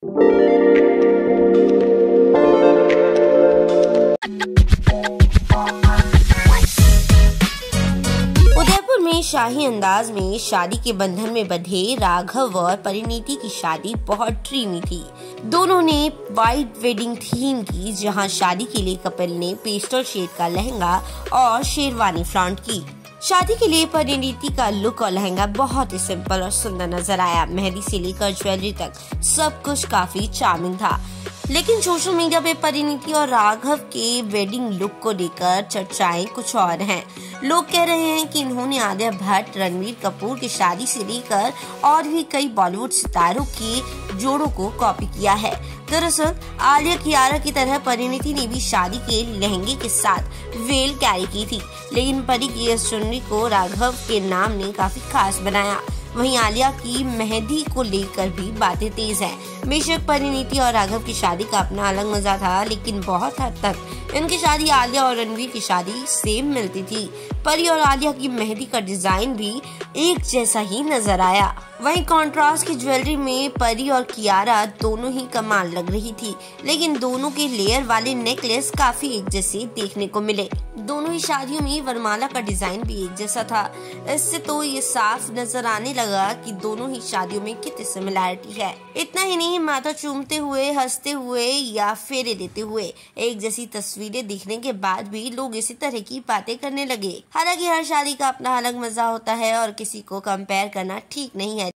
उदयपुर में शाही अंदाज में शादी के बंधन में बंधे राघव और परिणीति की शादी बहुत ड्रीमी थी। दोनों ने वाइट वेडिंग थीम की, जहां शादी के लिए कपल ने पेस्टल शेड का लहंगा और शेरवानी फ्लॉन्ट की। शादी के लिए परिणीति का लुक और लहंगा बहुत ही सिंपल और सुंदर नजर आया। मेहंदी से लेकर ज्वेलरी तक सब कुछ काफी चार्मिंग था। लेकिन सोशल मीडिया पे परिणीति और राघव के वेडिंग लुक को लेकर चर्चाएं कुछ और हैं। लोग कह रहे हैं कि इन्होंने आलिया भट्ट, रणबीर कपूर की शादी से लेकर और भी कई बॉलीवुड सितारों के जोड़ों को कॉपी किया है। दरअसल आलिया कियारा की तरह परिणीति ने भी शादी के लहंगे के साथ वेल कैरी की थी, लेकिन परी की इस चुन्नी को राघव के नाम ने काफी खास बनाया। वहीं आलिया की मेहंदी को लेकर भी बातें तेज हैं। बेशक परिणीति और राघव की शादी का अपना अलग मजा था, लेकिन बहुत हद तक इनकी शादी आलिया और रणवीर की शादी सेम मिलती थी। परी और आलिया की मेहंदी का डिजाइन भी एक जैसा ही नजर आया। वहीं कॉन्ट्रास्ट की ज्वेलरी में परी और कियारा दोनों ही कमाल लग रही थी, लेकिन दोनों के लेयर वाले नेकलेस काफी एक जैसे देखने को मिले। दोनों ही शादियों में वरमाला का डिजाइन भी एक जैसा था। इससे तो ये साफ नजर आने लगा कि दोनों ही शादियों में कितनी सिमिलैरिटी है। इतना ही नहीं, माथा चूमते हुए, हंसते हुए या फेरे देते हुए एक जैसी तस्वीरें दिखने के बाद भी लोग इसी तरह की बातें करने लगे। हालांकि हर शादी का अपना अलग मजा होता है और किसी को कंपेयर करना ठीक नहीं है।